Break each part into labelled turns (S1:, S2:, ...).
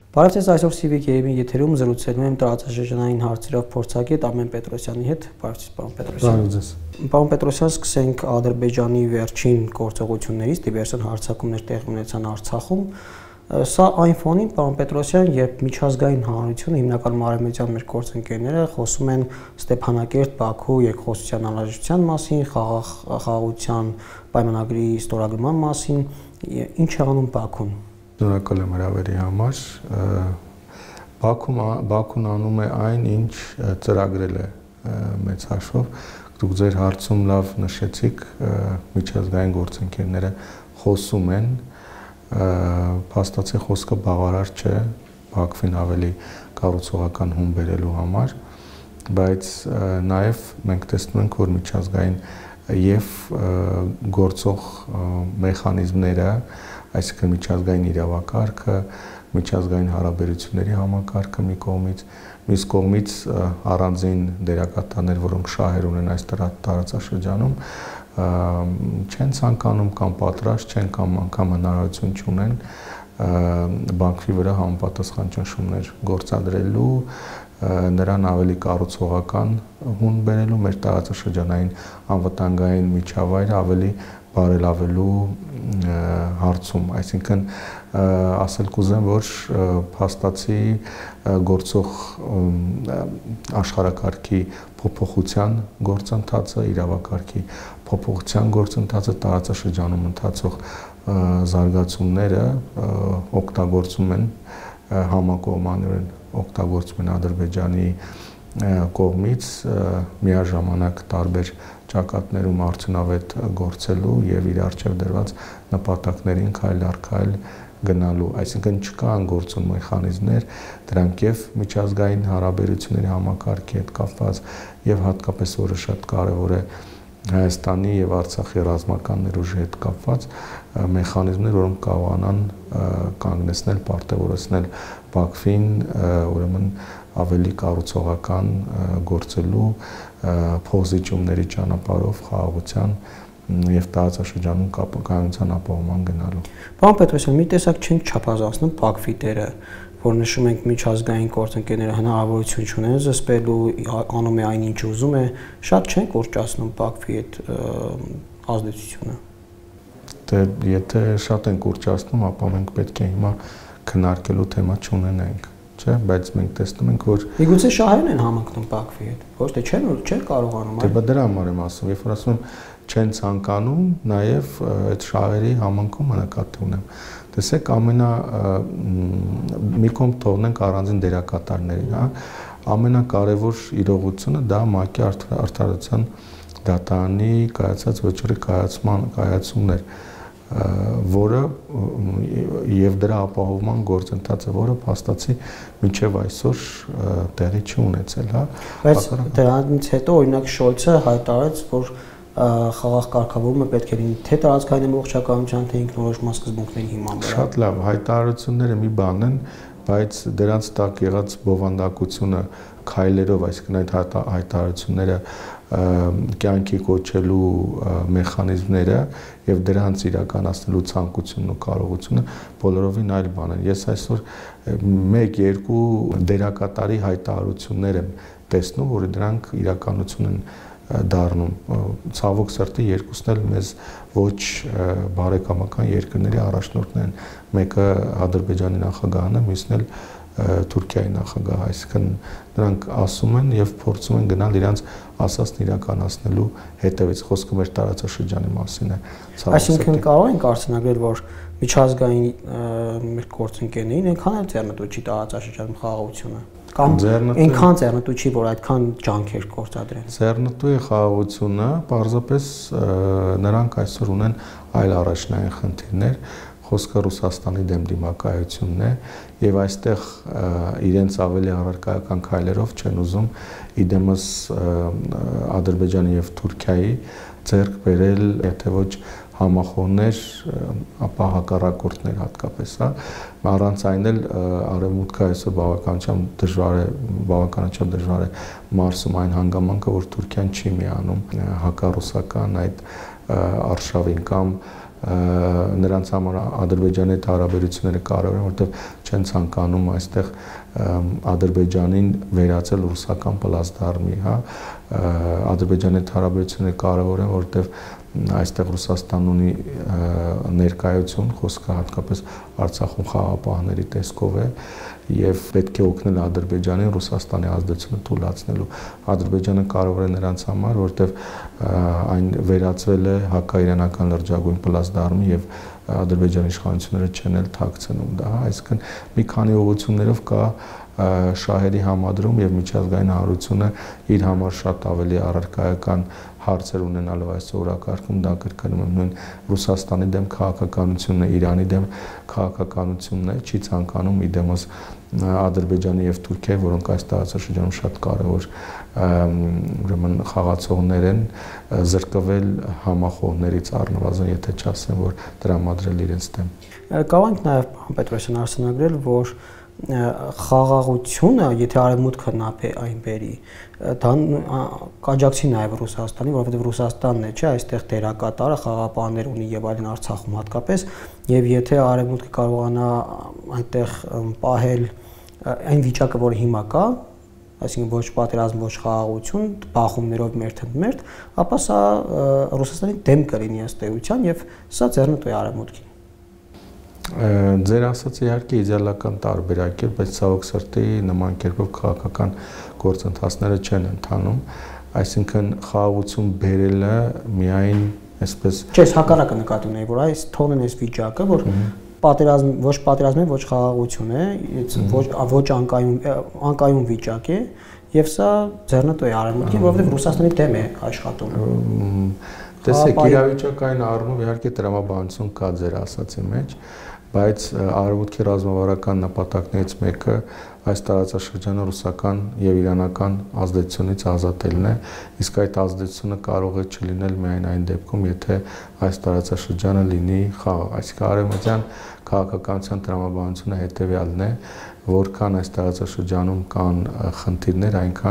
S1: Բարև ձեզ, այսօր Civic Game-ի եթերում զրուցելու եմ տարածաշրջանային հարցերով փորձագետ Արմեն Պետրոսյանի հետ։ Բարև ձեզ, պարոն Պետրոսյան։
S2: Բարև ձեզ։
S1: Պարոն Պետրոսյան, սկսենք Ադրբեջանի վերջին գործողություններից, դիվերսիոն հարձակումներ տեղի ունեցան Արցախում։ Սա այն ֆոնին, պարոն Պետրոսյան, երբ միջազգային հանրությունը, հիմնականում արևմտյան մեր գործընկերները խոսում են Ստեփանակերտ-Բաքու երկխոսության անհրաժեշտության մասին, խաղաղության պայմանագրի ստորագրման մասին, ինչ է անում Բաքուն։
S2: Շնորհակալ եմ հրավերի համար։ Բաքուն անում է այն, ինչ ծրագրել է մեծ հաշվով։ Դուք ձեր հարցում լավ նշեցիք, միջազգային գործընկերները խոսում են, փաստացի խոսքը բավարար չէ Բաքվին ավելի կառուցողական հում բերելու համար, բայց նաև մենք տեսնում ենք, որ միջազգային եւ գործող մեխանիզմները, այսինքն միջազգային իրավակարգը, միջազգային հարաբերությունների համակարգը մի կողմից, մյուս կողմից առանձին դերակատարներ, որոնք շահեր ունեն այս տարածաշրջանում, չեն ցանկանում կամ պատրաստ չեն կամ անգամ հնարավորություն չունեն Բաքվի վրա համապատասխան ճնշումներ գործադրելու, նրան ավելի կառուցողական հուն բերելու, մեր տարածաշրջանային անվտանգային միջավայրը ավելի բարելավելու հարցում, այսինքն ասել կուզեմ, որ փաստացի գործող աշխարհակարգի փոփոխության գործընթացը, իրավակարգի փոփոխության գործընթացը, տարածաշրջանում ընթացող զարգացումները օգտագործում են համակողմանորեն օգտագործում են Ադրբեջանի կողմից միաժամանակ տարբեր ճակատներում արդյունավետ գործելու եւ իր արժեվ դրված նպատակներին քայլ առ քայլ գնալու, այսինքն չկան գործուն մեխանիզմներ, դրանք եւ միջազգային հարաբերությունների համակարգի հետ կապված եւ հատկապես որը շատ կարեւոր է Հայաստանի եւ Արցախի ռազմական ներուժի հետ կապված մեխանիզմներ, որոնք կարողանան կանգնեցնել, պարտավորեցնել Բաքվին, ուրեմն ավելի կառուցողական գործելու փոխզիջումների ճանապարհով խաղաղության եւ տարածաշրջանում կապակցության ապահովման գնալու։
S1: Պարոն Պետրոսյան, մի տեսակ չենք չափազանցնում Բաքվի դերը, որ նշում ենք միջազգային գործընկերները հնարավորություն չունեն զսպելու, անում է այն ինչ ուզում է, շատ չենք կորճացնում Բաքվի այդ ազդեցությունը։
S2: Դե եթե շատ են կորճացնում, ապա մենք պետք է հիմա քննարկելու թեմա չունենենք, չէ՞, բայց մենք տեսնում ենք, որ
S1: միգուցե շահերն են համընկնում Բաքվի հետ, ոչ թե չեն կարողանում։
S2: Դե դրա համար եմ ասում, երբ որ ասում եմ չեն ցանկանում, նաև այդ շահերի համընկումը նկատի ունեմ։ Տեսեք, մի կողմ թողնենք առանձին դերակատարներին, հա, ամենակարևոր իրողությունը դա ՄԱԿ-ի արդարության դատարանի կայացած վճռի կայացումն էր, որը եւ դրա ապահովման գործընթացը, որը փաստացի մինչեւ այսօր տեղի չունեցել, հա։
S1: Բայց դրանից հետո օրինակ Շոլցը հայտարարեց, որ խաղաղ կարգավորումը պետք է լինի թե տարածքային ամբողջականության, թե ինքնորոշման սկզբունքների հիման վրա։
S2: Շատ լավ, հայտարարությունները մի բան են, բայց դրանց տակ եղած բովանդակությունը քայլերով, այսինքն այդ հայտարարությունները կյանքի կոչելու մեխանիզմները եւ դրանց իրականացնելու ցանկությունն ու կարողությունը բոլորովին այլ բան են։ Ես այսօր 1-2 դերակատարի հայտարարություններ եմ տեսնում, որ դրանք իրականություն են դառնում, ցավոք սրտի երկուսն էլ մեզ ոչ բարեկամական երկրների առաջնորդներ են, մեկը Ադրբեջանի նախագահն է, մյուսն էլ Թուրքիայի նախագահը, այսինքն նրանք ասում են եւ փորձում են գնալ իրենց ասածն իրականացնելու հետևից, խոսքը մեր տարածաշրջանի մասին է։
S1: Այսինքն կարող ենք արձանագրել, որ միջազգային մեր գործընկերներին այնքան էլ ձեռնտու չի տարածաշրջանում խաղաղությունը, կամ այնքան ձեռնտու չի, որ այդքան ջանքեր գործադրեն։
S2: Ձեռնտու է խաղաղությունը, պարզապես նրանք այսօր ունեն այլ առաջնային խնդիրներ, խոսքը Ռուսաստանի դեմ դիմակայությունն է եւ այստեղ իրենց ավելի առարկայական քայլերով չեն ուզում իդեմս Ադրբեջանի եւ Թուրքիայի ձեռք բերել, եթե ոչ համախոհներ, ապա հակառակորդներ հատկապես, հա, առանց այն էլ արևմուտքը այսօր բավականաչափ դժվար է մարսում այն հանգամանքը, որ Թուրքիան չի միանում հակառուսական այդ արշավին կամ նրանց համար Ադրբեջանի հետ հարաբերությունները կարևոր են, որովհետև չեն ցանկանում այստեղ Ադրբեջանին վերածել ռուսական պլացդարմի, հա, Ադրբեջանի հետ հարաբերությունները կարևոր են, որովհետև այստեղ Ռուսաստանն ունի ներկայություն, խոսքը հատկապես Արցախում խաղաղապահների տեսքով է եւ պետք է օգնել Ադրբեջանին Ռուսաստանի ազդեցությունը թույլատնելու։ Ադրբեջանը կարող է նրանց համար, որովհետեւ այն վերածվել է հակաիրանական լրջագույն պլացդարմի եւ Ադրբեջանի իշխանությունները չեն էլ թաքցնում դա, այսինքն մի քանի ուղղություններով կա շահերի համադրում եւ միջազգային հանրությունը իր համար շատ ավելի առարկայական հարցեր ունենալով այս օրակարգում դա կրկնում եմ նույն Ռուսաստանի դեմ քաղաքականությունն է, Իրանի դեմ քաղաքականությունն է, չի ցանկանում իդեմոս Ադրբեջանի եւ Թուրքիայի, որոնք այս տարածաշրջանում շատ կարեւոր ուրեմն խաղացողներ են, զրկվել համախոհներից առնվազն, եթե չասեմ, որ տրամադրել իրենց դեմ։
S1: Կարող ենք նաեւ պարոն Պետրոսյան արձանագրել, որ խաղաղությունը, եթե արևմուտքը նապե այն բերի, դա կաջակցի նաև Ռուսաստանի, որովհետև Ռուսաստանն է, չէ, այստեղ դերակատարը խաղաղապահներ ունի եւ այլն Արցախում հատկապես, եւ եթե արևմուտքը կարողանա այնտեղ պահել այն վիճակը, որը հիմա կա, այսինքն ոչ պատերազմ, ոչ խաղաղություն, բախումներով մերթ-մերթ, ապա սա Ռուսաստանի դեմ կլինի ըստ էության եւ սա ձեռնտու է արևմուտքին։
S2: Ձեր ասած իհարկե իդեալական տարբերակ է, բայց ցավոք սրտի նման կերպով քաղաքական գործընթացները չեն ընթանում, այսինքն խաղաղություն բերելը միայն այսպես
S1: Չէ, հակառակը նկատի ունեի, որ այս թոնն էս վիճակը, որ պատերազմ, ոչ պատերազմ է, ոչ խաղաղություն է, ոչ անկայուն վիճակ է, եւ սա ձեռնտու է արևմուտքին, որովհետեւ Ռուսաստանի դեմ է աշխատում։
S2: Տեսեք, իրավիճակային առումով իհարկե տրամաբանություն կա ձեր ասացի մեջ, բայց արևմուտքի ռազմավարական նպատակներից մեկը այս տարածաշրջանը ռուսական եւ իրանական ազդեցությունից ազատելն է, իսկ այդ ազդեցությունը կարող է չլինել միայն այն դեպքում, եթե այս տարածաշրջանը լինի խաղաղ, այսինքն արևմտյան քաղաքականության տրամաբանությունը հետեւյալն է, որքան այս տարածաշրջանում կան խնդիրներ, այնքան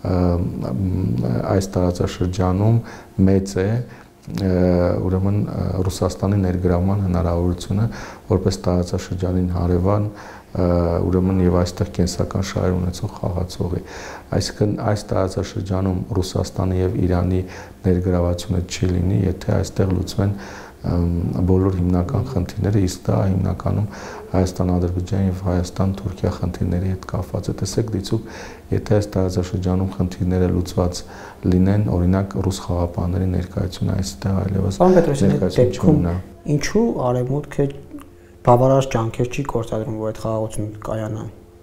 S2: այս տարածաշրջանում մեծ է ուրեմն Ռուսաստանի ներգրավման հնարավորությունը որպես տարածաշրջանին հարևան ուրեմն եւ այստեղ կենսական շահեր ունեցող խաղացողի, այսինքն այս տարածաշրջանում Ռուսաստանի եւ Իրանի ներգրավությունը չի լինի, եթե այստեղ լուծվեն բոլոր հիմնական խնդիրները, իսկ դա հիմնականում Հայաստան-Ադրբեջան եւ Հայաստան-Թուրքիա խնդիրների հետ կապված է։ Տեսեք, դիցուք, եթե այս տարածաշրջանում խնդիրները լուծված լինեն, օրինակ ռուս խաղապահների ներկայությունը այստեղ այլևս
S1: ներկայություն չունենա։ Ինչու արևմուտքը բավարար ջանքեր չի գործադրում, որ այդ խաղաղությունը կայանա։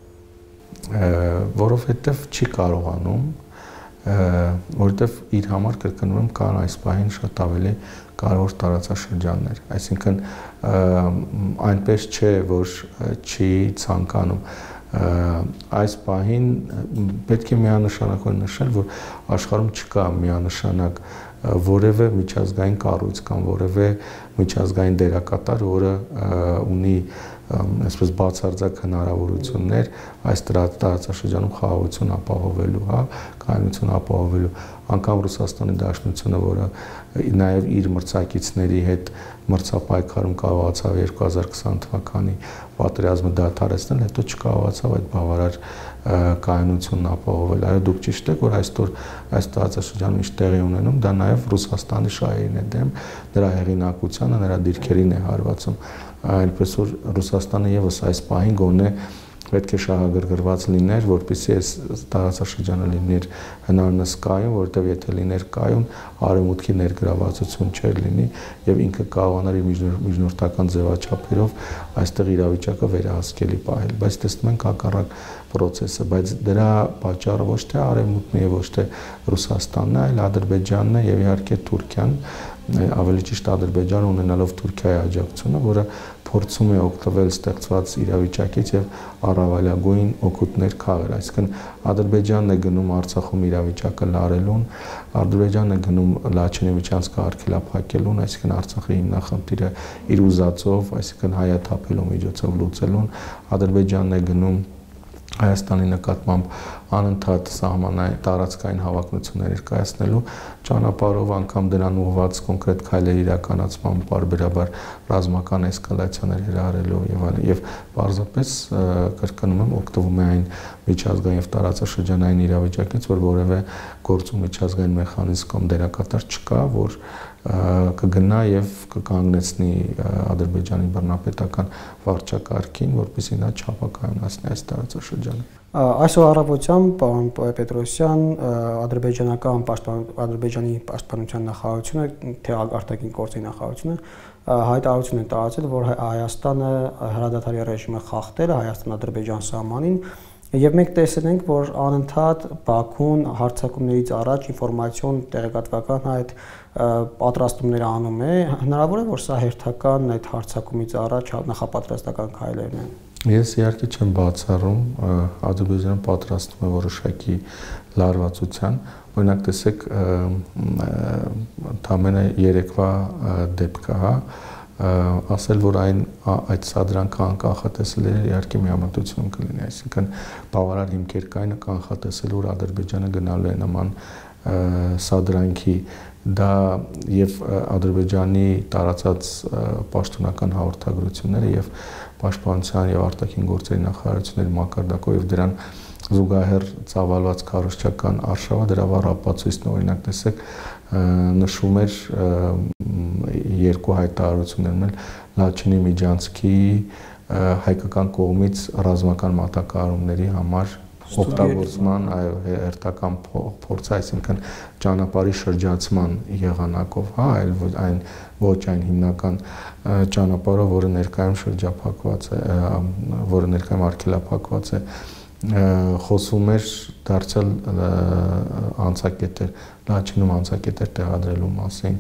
S2: Որովհետեւ չի կարողանում, որովհետեւ իր համար կրկնում եմ կան այս պահին շատ ավելի կարևոր տարածաշրջաններ, այսինքն այնպես չէ, որ չի ցանկանում այս պահին պետք է միանշանակ նշել, որ աշխարհում չկա միանշանակ որևէ միջազգային կառույց կամ որևէ միջազգային դերակատար, որը ունի այսպես բացարձակ հնարավորություններ այս տարածաշրջանում խաղաղություն ապահովելու, հա, կայունություն ապահովելու, անկամ Ռուսաստանի Դաշնությունը, որը նաև իր մրցակիցների հետ մրցապայքարում կարողացավ 2020 թվականի պատերազմը դադարեցնել, հետո չկարողացավ այդ բավարար կայունությունն ապահովել։ Այո, դուք ճիշտ եք, որ այսօր այս տարածաշրջանում ինչ տեղի ունենում, դա նաև Ռուսաստանի շահերին է դեմ, նրա հեղինակությանը, նրա դիրքերին է հարվածում, այնպես որ Ռուսաստանը եւս այս պահին գոնե պետք է շահագրգռված լիներ, որպեսզի այս տարածաշրջանը լիներ հնարինս կայուն, որովհետև եթե լիներ կայուն, արևմուտքի ներգրավվածություն չէր լինի եւ ինքը կարողանար իր միջնորդական ձևաչափերով այստեղ իրավիճակը վերահսկելի պահել, բայց տեսնում ենք հակառակ process-ը, բայց դրա պատճառը ոչ թե արևմուտքն է եւ ոչ թե Ռուսաստանն է, այլ Ադրբեջանն է եւ իհարկե Թուրքիան, ավելի ճիշտ Ադրբեջանը ունենալով Թուրքիայի աջակցությունը, որը փորձում է օգտվել ստեղծված իրավիճակից եւ առավելագույն օգուտներ քաղել, այսինքն Ադրբեջանն է գնում Արցախում իրավիճակը լարելուն, Ադրբեջանն է գնում Լաչինովիչյանց արգելափակելուն, այսինքն Արցախի հիմնախնդիրը իր ուզածով, այսինքն հայաթափելու միջոցով լուծելուն, Ադրբեջանն է գնում Հայաստանի նկատմամբ անընդհատ սահմանային տարածքային հավակնություններ ներկայացնելու ճանապարհով անգամ դրան ուղղված կոնկրետ քայլերի իրականացման պարբերաբար ռազմական էսկալացիաներ հրահրելու եւ այլն եւ պարզապես կրկնում եմ օգտվում է այն միջազգային եւ տարածաշրջանային իրավիճակից, որ որևէ գործում միջազգային մեխանիզմ կամ դերակատար չկա, որ կգնա եւ կկանգնեցնի Ադրբեջանի բռնապետական վարչակարգին, որպեսզի նա չապակայունացնի այս տարածաշրջանը։
S1: Այսօր առավոտյան պարոն Պետրոսյան, Ադրբեջանի պաշտպանության նախարարությունը, թե արտաքին գործերի նախարարությունը հայտարարություն է տարածել, որ Հայաստանը հրադադարի ռեժիմը խախտել է Հայաստան-Ադրբեջան սահմանին, եւ մենք տեսել ենք, որ անընդհատ Բաքուն հարձակումներից առաջ ինֆորմացիոն տեղեկատվական այդ պատրաստումներ անում է, հնարավոր է, որ սա հերթական այդ հարձակումից առաջ նախապատրաստական քայլերն են։
S2: Ես իհարկե չեմ բացառում, Ադրբեջանը պատրաստվում է որոշակի լարվածության, օրինակ տեսեք, ընդամենը երեկվա դեպքը, հա, ասել, որ այդ սադրանքը անկանխատեսել է, իհարկե միամտություն կլինի, այսինքն բավարար հիմքեր կային կանխատեսել, որ Ադրբեջանը գնալու է նման սադրանքի, դա եւ Ադրբեջանի տարածած պաշտոնական հաղորդագրությունները եւ պաշտպանության եւ արտաքին գործերի նախարարությունների մակարդակով եւ դրան զուգահեռ ծավալված քարոզչական արշավը դրա վառ ապացույցն օրինակ տեսեք նշում էր երկու հայտարարություններն Լաչինի Միջանցքի հայկական կողմից ռազմական մատակարարումների համար օգտագործման հերթական փորձ, այսինքն ճանապարհի շրջացման եղանակով, հա, այն ոչ այն հիմնական ճանապարհը, որը ներկայում շրջափակված է, որը ներկայում արգելափակված է, խոսում էր դարձել անցակետեր, Լաչինում անցակետեր տեղադրելու մասին,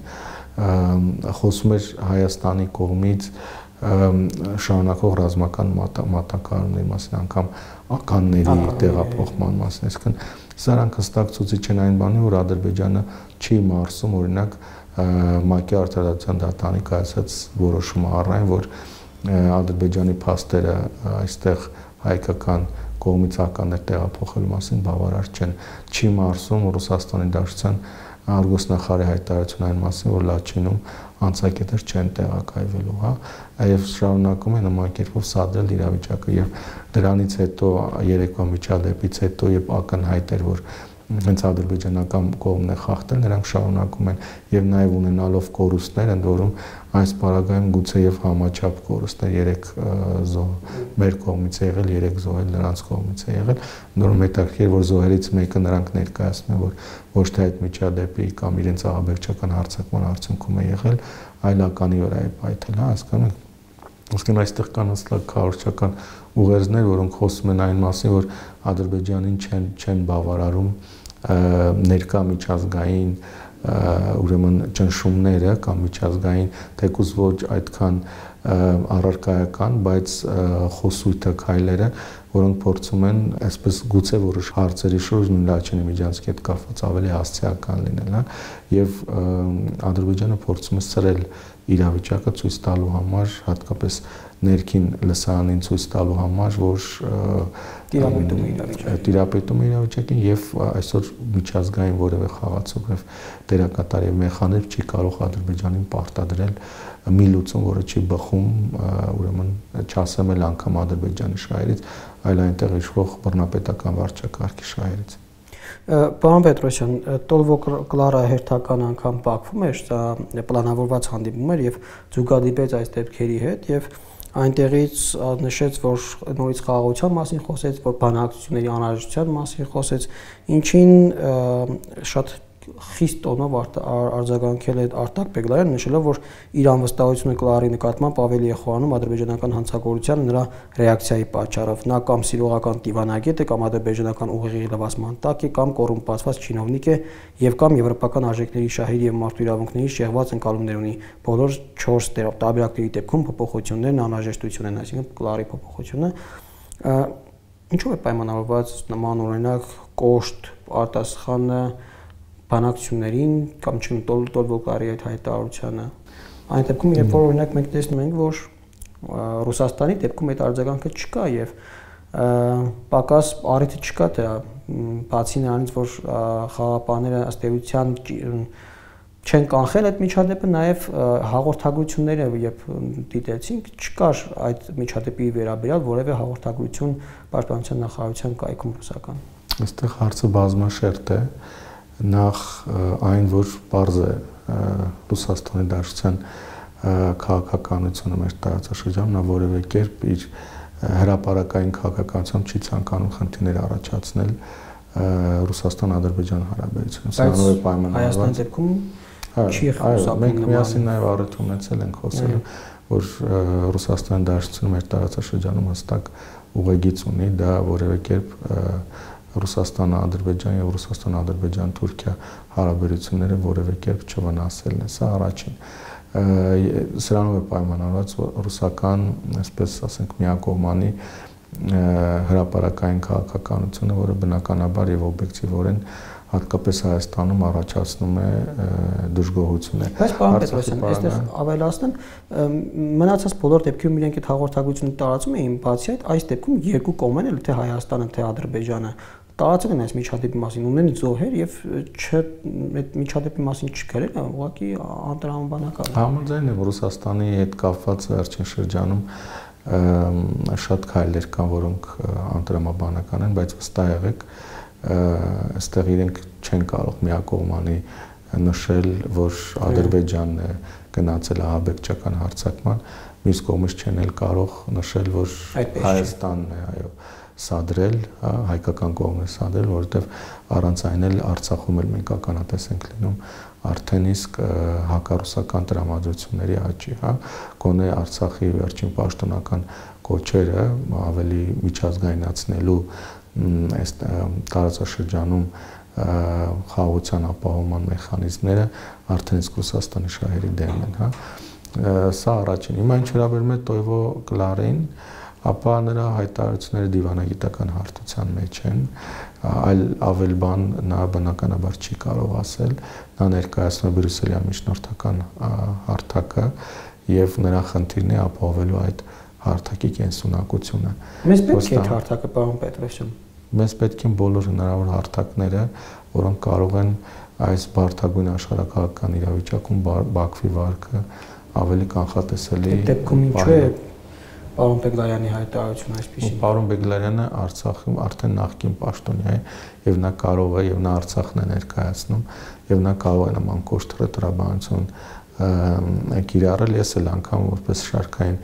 S2: խոսում էր Հայաստանի կողմից շարունակող ռազմական մատակարարումների մասին, անգամ ականների տեղափոխման մասին, այսինքն սրանք հստակ ցույց են այն բանի, որ Ադրբեջանը չի մարսում, օրինակ ՄԱԿ-ի արտադրության դատարանի կայացած որոշումը առայն, որ Ադրբեջանի փաստերը այստեղ հայկական կողմից ականներ տեղափոխելու մասին բավարար չեն, չի մարսում Ռուսաստանի Դաշնության արգոսնախարարի հայտարարություն այն մասին, որ Լաչինում անցակետեր չեն տեղակայվելու, հա, եւ շարունակում է նման կերպով սադրել իրավիճակը եւ դրանից հետո երեկվա միջադեպից հետո երբ ակնհայտ էր, որ հենց ադրբեջանական կողմն է խախտել, նրանք շարունակում են եւ նաեւ ունենալով կորուստներ, ընդ որում այս պարագայում գուցե եւ համաչափ կորուստներ 3 զոհ մեր կողմից է եղել, 3 զոհ նրանց կողմից է եղել, ընդ որում հետաքրքիր որ զոհերից մեկը նրանք ներկայացնում են, որ ոչ թե այդ միջադեպի կամ իրենց ահաբեկչական հարձակման արդյունքում է եղել, այլ ականի վրա է պայթել, հա, հասկանում եք։ Ոսկեն այստեղ կան հստակ քարոզչական ուղերձներ, որոնք խոսում են այն մասին, որ Ադրբեջանին չեն բավարարում ներկա միջազգային ուրեմն ճնշումները կամ միջազգային թեկուզ ոչ այդքան առարկայական, բայց խոսույթը քայլերը, որոնք փորձում են այսպես գուցե որոշ հարցերի շուրջ Լաչինի Միջանցքի հետ կապված ավելի հասցեական լինել, հա, եւ Ադրբեջանը փորձում է սրել իրավիճակը ցույց տալու համար, հատկապես ներքին լսարանին ցույց տալու համար, որ տիրապետում է իրավիճակին եւ այսօր միջազգային որևէ խաղացող եւ դերակատար եւ մեխանիզմ չի կարող Ադրբեջանին պարտադրել մի լուծում, որը չի բխում, ուրեմն չասեմ էլ անգամ Ադրբեջանի շահերից, այլ այնտեղ իշխող բռնապետական վարչակարգի շահերից։
S1: Պարոն Պետրոսյան, Տոլվոկլարը հերթական անգամ Բաքվում էր, սա պլանավորված հանդիպում էր եւ զուգադիպեց այս դեպքերի հետ եւ այնտեղից նշեց, որ նորից խաղաղության մասին խոսեց, որ բանակցությունների անհրաժեշտության մասին խոսեց, ինչին շատ խիստ տոնով արձագանքել է Արտակ Բեգլարյանը, նշելով, որ իր անվստահությունը Կլարի նկատմամբ ավելի է խորանում ադրբեջանական հանցագործությանը նրա ռեակցիայի պատճառով։ Նա կամ սիրողական դիվանագետ է, կամ ադրբեջանական ուղեղի լվացման տակ է, կամ կոռումպացված չինովնիկ է, եւ կամ եվրոպական արժեքների շահերի եւ մարդու իրավունքների շեղված ընկալումներ ունի։ Բոլոր 4 տարբերակների դեպքում փոփոխություններն անհրաժեշտություն են, այսինքն Կլարի փոփոխությունը ինչու է պայմանավորված նման օրինակ կոշտ արտասխանը բանակցություններին կամ չեմ Տոլվոկլարի այդ հայտարարությանը։ Այն դեպքում, երբ որ օրինակ մենք տեսնում ենք, որ Ռուսաստանի դեպքում այդ արձագանքը չկա եւ պակաս առիթը չկա թե բացի նրանից, որ խաղապահները ըստ էության չեն կանխել այդ միջադեպը, նաև հաղորդագրությունները երբ դիտեցինք, չկար այդ միջադեպի վերաբերյալ որևէ հաղորդագրություն Պաշտպանության նախարարության կայքում ռուսական։
S2: Այստեղ հարցը բազմաշերտ է, նախ այն, որ պարզ է Ռուսաստանի Դաշնության քաղաքականությունը մեր տարածաշրջանում, նա որևէ կերպ իր հրապարակային քաղաքականությամբ չի ցանկանում խնդիրներ առաջացնել Ռուսաստան-Ադրբեջան հարաբերությունում։ Սրանով է պայմանավորված։
S1: Հայաստանի դեպքում չի
S2: խոսափում։ Մենք միասին նաև առիթ ունեցել ենք խոսելու, որ Ռուսաստանի Դաշնությունը մեր տարածաշրջանում հստակ ուղեգիծ ունի, դա որևէ կերպ Ռուսաստան-Ադրբեջան եւ Ռուսաստան-Ադրբեջան-Թուրքիա հարաբերությունները որևէ կերպ չվնասելն է, սա առաջին։ Սրանով է պայմանավորված ռուսական, այսպես ասենք, միակողմանի հրապարակային քաղաքականությունը, որը բնականաբար եւ օբյեկտիվորեն հատկապես Հայաստանում առաջացնում է դժգոհություններ։
S1: Բայց պարոն Պետրոսյան, այստեղ ավելացնեմ, մնացած բոլոր դեպքերում իրենք այդ հաղորդագրությունը տարածում էին, բացի այդ, այս դեպքում երկու կողմերն էլ, թե Հայաստանը, թե Ադրբեջանը, տարածել են այս միջադեպի մասին, ունեն զոհեր եւ այդ միջադեպի մասին չգրել, ուղղակի անտրամաբանական է։
S2: Համաձայն եմ, Ռուսաստանի հետ կապված վերջին շրջանում շատ քայլեր կան, որոնք անտրամաբանական են, բայց վստահ եղեք, այստեղ իրենք չեն կարող միակողմանի նշել, որ Ադրբեջանն է գնացել ահաբեկչական հարձակման, մյուս կողմից չեն էլ կարող նշել, որ Հայաստանն է, այո, սադրել, հայկական կողմն է սադրել, որովհետև առանց այն էլ Արցախում էլ մենք ականատես ենք լինում արդեն իսկ հակառուսական տրամադրությունների աճի, գոնե Արցախի վերջին պաշտոնական կոչերը ավելի միջազգայնացնելու այս տարածաշրջանում խաղաղության ապահովման մեխանիզմները արդեն իսկ Ռուսաստանի շահերի դեմն են, Սա առաջին։ Հիմա ինչ վերաբերում է Տոյվո Կլարին, ապա նրա հայտարարությունները դիվանագիտական հարթության մեջ են, այլ ավել բան նա բնականաբար չի կարող ասել, նա ներկայացնում է Բրյուսելյան միջնորդական հարթակը եւ նրա խնդիրն է ապահովելու այդ հարթակի կենսունակությունը։
S1: Մեզ պետք է այդ հարթակը, պարոն Պետրոսյան։
S2: Մեզ պետք են բոլոր հնարավոր հարթակները, որոնք կարող են այս բարդագույն աշխարհակաղակական իրավիճակում Բաքվի վարկը ավելի կանխատեսելի։
S1: Դեպքում ինչու է Պարոն Բեգլարյանի հայտարարությունը այսպեսին։
S2: Պարոն Բեգլարյանը Արցախում արդեն նախկին պաշտոնյա է եւ նա կարող է եւ նա Արցախն է ներկայացնում եւ նա կարող է նման կոշտ ռետրաբանություն կիրառել, ես էլ անգամ որպես շարքային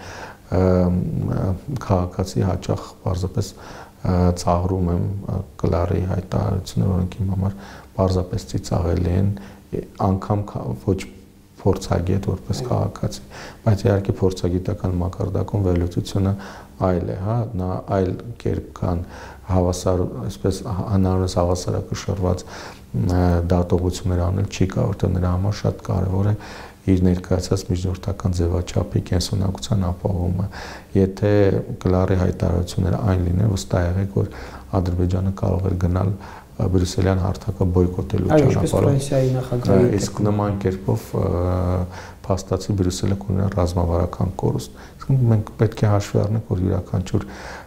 S2: քաղաքացի հաճախ պարզապես ծաղրում եմ Կլարի հայտարարությունները, որոնք իմ համար պարզապես ծիծաղելի են, անգամ ոչ փորձագետ որպես քաղաքացի, բայց իհարկե փորձագիտական մակարդակում վերլուծությունը այլ է, նա այլ կերպ կան հավասար, այսպես հնարավորինս հավասարակշռված դատողություններ անել չի կարող, որտեղ նրա համար շատ կարևոր է իր ներկայացած միջնորդական ձևաչափի կենսունակության ապահովումը։ Եթե Կլարի հայտարարությունները այն լինեն, վստահ եղեք, որ Ադրբեջանը կարող էր գնալ Բրյուսելյան հարթակը բոյկոտելու ճանապարհով։ Իսկ նման կերպով փաստացի Բրյուսելը կունենա ռազմավարական կորուստ։ Իսկ մենք պետք է հաշվի առնենք, որ յուրաքանչյուր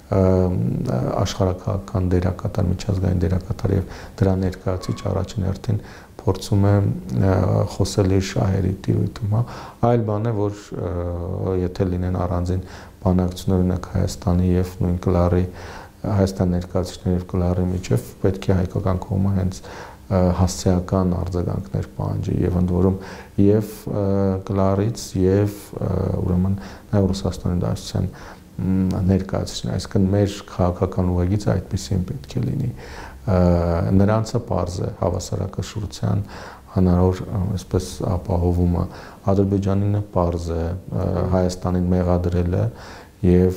S2: աշխարհակաղակական դերակատար, միջազգային դերակատար եւ դրա ներկայացուցիչ առաջին հերթին փորձում է խոսել իր շահերի տիրույթում, այլ բան է, որ եթե լինեն առանձին բանակցություններ ունենք Հայաստանի եւ նույն Կլարի Հայաստան ներկայացուցիչների եւ Կլարի միջև պետք է հայկական կողմը հենց հասցեական արձագանքներ պահանջի եւ ընդ որում եւ Կլարից եւ ուրեմն նաեւ Ռուսաստանի Դաշնության ներկայացուցիչներ, այսինքն մեր քաղաքական ուղեգիծը այդպեսին պետք է լինի։ Նրանցը պարզ է հավասարակշռության հնարավոր այսպես ապահովումը, Ադրբեջանինը պարզ է Հայաստանին մեղադրելը եւ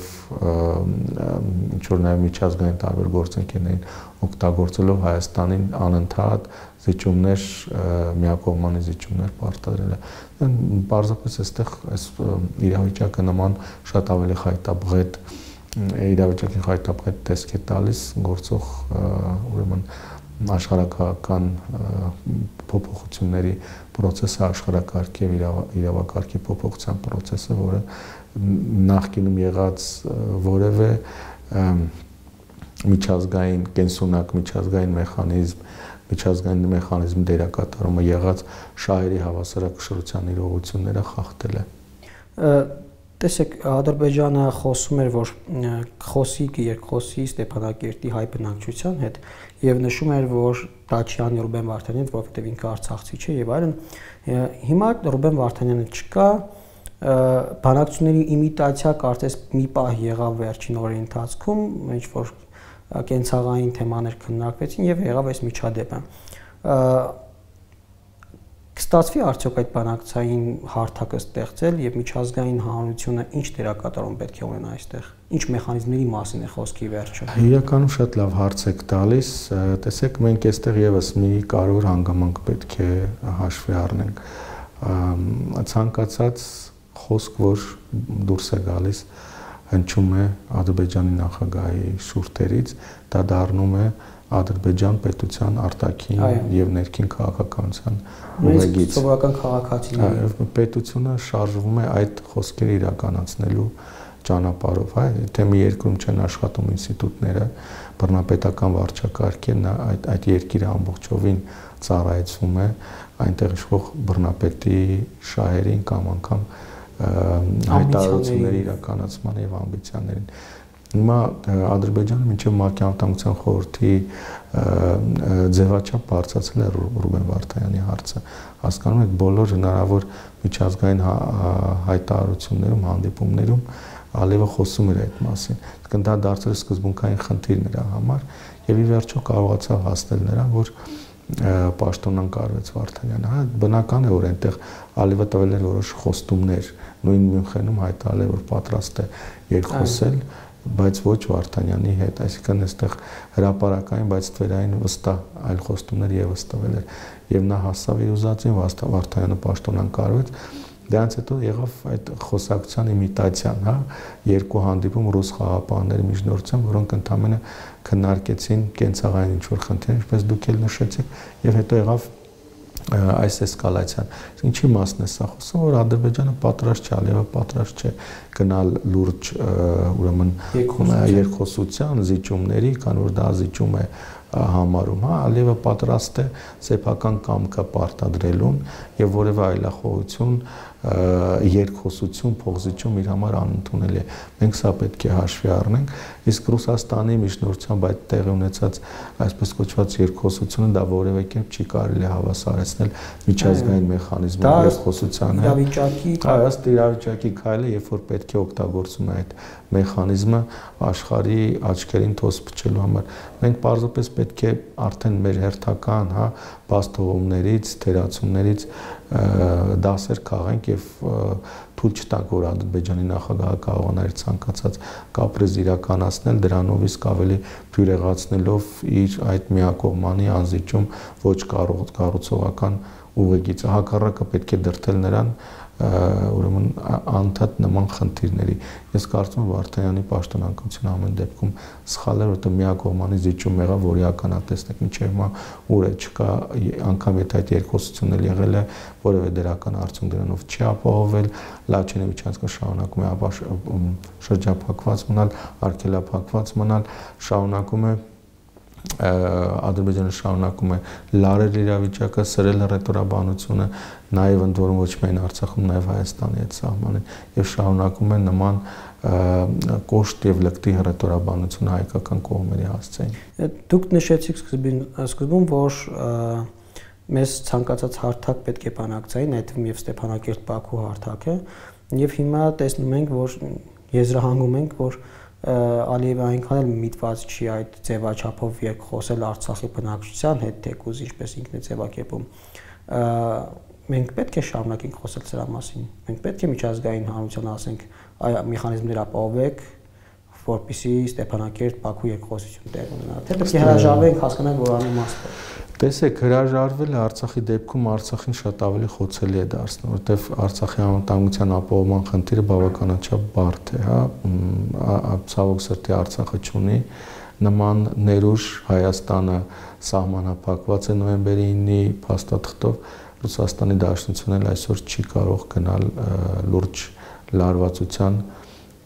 S2: ինչ որ նաեւ միջազգային տարբեր գործընկերներին օգտագործելով Հայաստանին անընդհատ զիջումներ, միակողմանի զիջումներ պարտադրելը։ Պարզապես այստեղ այս իրավիճակը նման շատ ավելի խայտաբղետ իրավիճակին խայտաբղետ տեսք է տալիս գործող ուրեմն աշխարհակաղակական փոփոխությունների process-ը, աշխարհակարգի եւ իրավակարգի փոփոխության process-ը, որը նախկինում եղած որևէ միջազգային կենսունակ միջազգային մեխանիզմ դերակատարումը եղած շահերի հավասարակշռության իրողությունները խախտել է։
S1: Տեսեք, Ադրբեջանը խոսում էր, որ երկխոսի Ստեփանակերտի հայ բնակչության հետ եւ նշում էր, որ դա չի անի Ռուբեն Վարդանյանն, որովհետեւ ինքը արցախցի չէ եւ այլն։ Հիմա Ռուբեն Վարդանյանը չկա, բանակցությունների իմիտացիա կարծես մի պահ եղավ վերջին օրերի ընթացքում, ինչ որ կենցաղային թեմաներ քննարկվեցին եւ եղավ այս միջադեպը։ Կստացվի արդյոք այդ բանակցային հարթակը ստեղծել եւ միջազգային հանրությունը ինչ դերակատարում պետք է ունենա այստեղ։ Ինչ մեխանիզմների մասին է խոսքի վերջը։
S2: Իրականում շատ լավ հարց եք տալիս։ Տեսեք, մենք այստեղ եւս մի կարևոր հանգամանք պետք է հաշվի առնենք։ Ցանկացած խոսք, որ դուրս է գալիս, հնչում է Ադրբեջանի նախագահի շուրթերից, դա դառնում է Ադրբեջան պետության արտաքին եւ ներքին քաղաքականության ուղեգիծ։
S1: Սովորական քաղաքացիների
S2: պետությունը շարժվում է այդ խոսքերը իրականացնելու ճանապարհով, հա, թե մի երկրում չեն աշխատում ինստիտուտները, բռնապետական վարչակարգը այդ երկիրը ամբողջովին ծառայեցվում է այնտեղ իշխող բռնապետի շահերին կամ անգամ հայտարարությունների իրականացման եւ ամբիցիաներին։ Հիմա Ադրբեջանը մինչև ՄԱԿ-ի անվտանգության խորհրդի ձևաչափ բարձրացել է Ռուբեն Վարդանյանի հարցը։ Հասկանում եք, բոլոր հնարավոր միջազգային հայտարարություններում, հանդիպումներում Ալիևը խոսում էր այդ մասին։ Դա դարձել է սկզբունքային խնդիր նրա համար եւ ի վերջո կարողացավ հասնել նրան, որ պաշտոնան կարվեց Վարդանյանը։ Հա, բնական է, որ այնտեղ Ալիևը տվել էր որոշ խոստումներ, նույն Մյունխենում հայտարարել է, որ պատրաստ է երկխոսել, բայց ոչ Վարդանյանի հետ, այսինքն այստեղ հրապարակային, բայց թվերային վստահ այլ խոստումներ եւս տվել էր եւ նա հասավ իր ուզածին, Վարդանյանը պաշտոնան կարվեց։ Դրանից հետո եղավ այդ խոսակցության իմիտացիան, հա, երկու հանդիպում ռուս խաղապահների միջնորդությամբ, որոնք ընդամենը քննարկեցին կենցաղային ինչ-որ խնդիրներ, ինչպես դուք էլ նշեցիք, եւ հետո եղավ այս էսկալացիան։ Ինչի մասն է սա խոսում, որ Ադրբեջանը պատրաստ չէ, Ալիևը պատրաստ չէ գնալ լուրջ ուրեմն երկխոսության զիջումների, քանի որ դա զիջում է համարում, հա, Ալիևը պատրաստ է սեփական կամքը պարտադրելուն եւ որևէ այլախոհություն, երկխոսություն, փոխզիջում իր համար անընդունելի է։ Մենք սա պետք է հաշվի առնենք, իսկ Ռուսաստանի միջնորդությամբ այդ տեղի ունեցած այսպես կոչված երկխոսությունը դա որևէ կերպ չի կարելի հավասարեցնել միջազգային մեխանիզմի երկխոսությանը։ Ըստ իրավիճակի քայլը, երբ որ պետք է օգտագործում է այդ մեխանիզմը աշխարհի աչքերին թոս փչելու համար։ Մենք պարզապես պետք է արդեն մեր հերթական, հա, բաստողումներից, թերացումներից դասեր քաղենք եւ թույլ չտանք, որ Ադրբեջանի նախագահը կարողանա իր ցանկացած կապրիզ իրականացնել, դրանով իսկ ավելի բյուրեղացնելով իր այդ միակողմանի անզիջում ոչ կառուցողական ուղեգիծը։ Հակառակը պետք է դրթել նրան ուրեմն անդադ նման խնդիրների։ Ես կարծում եմ Վարդանյանի պաշտոնանկությունը ամեն դեպքում սխալ է, որովհետեւ միակողմանի զիջում եղավ, որի ականատեսնեք մինչև հիմա ուր է չկա, անգամ եթե այդ երկխոսությունն էլ եղել է, որևէ դրական արդյունք դրանով չի ապահովել, Լաչինովիչյանցը շարունակում է շրջափակված մնալ, արգելափակված մնալ, շարունակում է Ադրբեջանը շարունակում է լարել իրավիճակը, սրել ռետորաբանությունը, նաև ընդ որում ոչ միայն Արցախում, նաև Հայաստանի հետ սահմանին եւ շարունակում է նման կոշտ եւ լկտի ռետորաբանությունը հայկական կողմերի հասցեին։
S1: Դուք նշեցիք սկզբում, որ մեզ ցանկացած հարթակ պետք է բանակցային, այդ թվում եւ Ստեփանակերտ-Բաքու հարթակը, եւ հիմա տեսնում ենք, որ եզրահանգում ենք, որ Ալիևը այնքան էլ միտված չի այդ ձևաչափով երկխոսել Արցախի բնակչության հետ, թեկուզ ինչպես ինքն է ձևակերպում։ Մենք պետք է շարունակենք խոսել սրա մասին։ Մենք պետք է միջազգային հանրության ասենք, այ մեխանիզմներ ապահովեք, որպեսզի Ստեփանակերտ-Բաքու երկխոսություն տեղի ունենա։ Թե պետք է հրաժարվենք, հասկանանք, որ անիմաստ է։
S2: Տեսեք, հրաժարվելը Արցախի դեպքում Արցախին շատ ավելի խոցելի է դարձնում, որովհետև Արցախի անվտանգության ապահովման խնդիրը բավականաչափ բարդ է, հա, ցավոք սրտի Արցախը չունի նման ներուժ, Հայաստանը սահմանափակված է նոյեմբերի 9-ի փաստաթղթով, Ռուսաստանի Դաշնությունն էլ այսօր չի կարող գնալ լուրջ լարվածության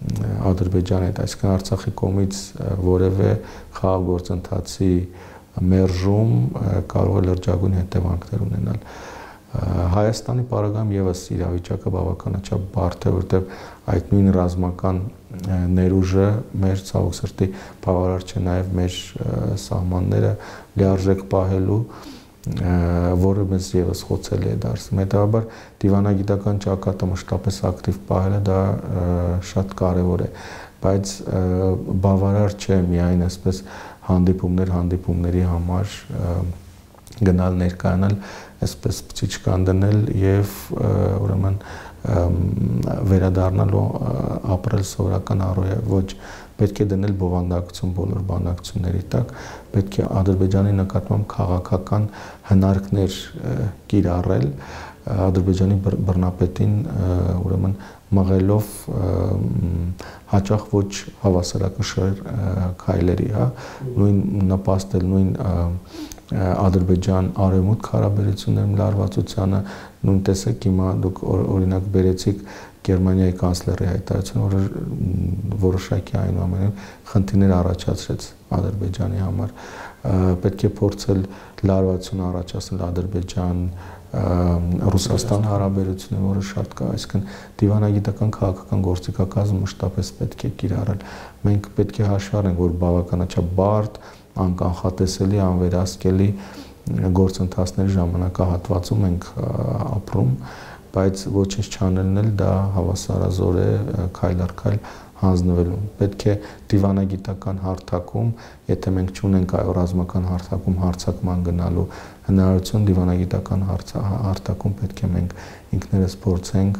S2: Ադրբեջանի հետ, այսինքն Արցախի կողմից որևէ խաղաղ գործընթացի մերժում կարող է լրջագույն հետևանքներ ունենալ։ Հայաստանի պարագայում եւս իրավիճակը բավականաչափ բարդ է, որտեղ այդ նույն ռազմական ներուժը մեր ցավոք սրտի բավարար չէ նաեւ մեր սահմանները լիարժեք պահելու, որը մեզ եւս խոցելի է դարձնում։ Հետաբար դիվանագիտական ճակատը մշտապես ակտիվ պահելը դա շատ կարեւոր է, բայց բավարար չէ միայն այսպես հանդիպումների համար գնալ ներկայանալ, այսպես պիչ կանգնել եւ ուրեմն վերադառնալ ու ապրել սովորական առօրյա, ոչ պետք է դնել բովանդակություն բոլոր բանակցությունների տակ, պետք է Ադրբեջանի նկատմամբ քաղաքական հնարքներ կիրառել, Ադրբեջանի բռնապետին ուրեմն մղելով հաճախ ոչ հավասարակշռ քայլերի, նույն նպաստել նույն Ադրբեջան-Արևմուտք հարաբերություններում լարվածությանը, նույն տեսեք հիմա դուք օրինակ բերեցիք Գերմանիայի կանցլերի հայտարարությունը, որը որոշակի այնուամենայնիվ խնդիրներ առաջացրեց Ադրբեջանի համար, պետք է փորձել լարվածություն առաջացնել Ադրբեջան Ռուսաստան հարաբերությունները, որը շատ կա, այսինքն դիվանագիտական քաղաքական գործիքակազմը մշտապես պետք է կիրառել։ Մենք պետք է հաշվի առնենք, որ բավականաչափ բարդ, անկանխատեսելի, անվերահսկելի գործընթացների ժամանակահատվածում ենք ապրում, բայց ոչինչ չանելն էլ դա հավասարազոր է քայլ առ քայլ հանձնվելու։ Պետք է դիվանագիտական հարթակում, եթե մենք չունենք այո ռազմական հարթակում հարձակման գնալու հնարավորություն, դիվանագիտական հարթակում պետք է մենք ինքներս փորձենք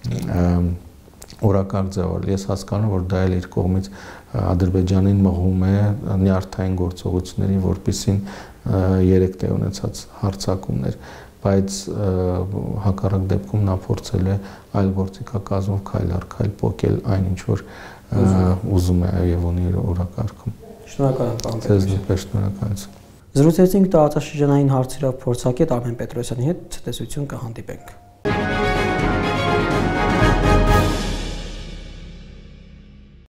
S2: օրակարգ ձևավորել։ Ես հասկանում եմ, որ դա էլ իր կողմից Ադրբեջանին մղում է նյարդային գործողությունների, որպիսին 3 տեղ ունեցած հարձակումներ, բայց հակառակ դեպքում նա փորձել է այլ գործիքակազմով քայլ առ քայլ փոկել այն ինչ որ ուզում է եւ ունի իր օրակարգում։
S1: Շնորհակալ եմ, պարոն
S2: Ձեզ նույնպես շնորհակալություն։
S1: Զրուցեցինք տարածաշրջանային հարցերով փորձագետ Արմեն Պետրոսյանի հետ, ցտեսություն կհանդիպենք։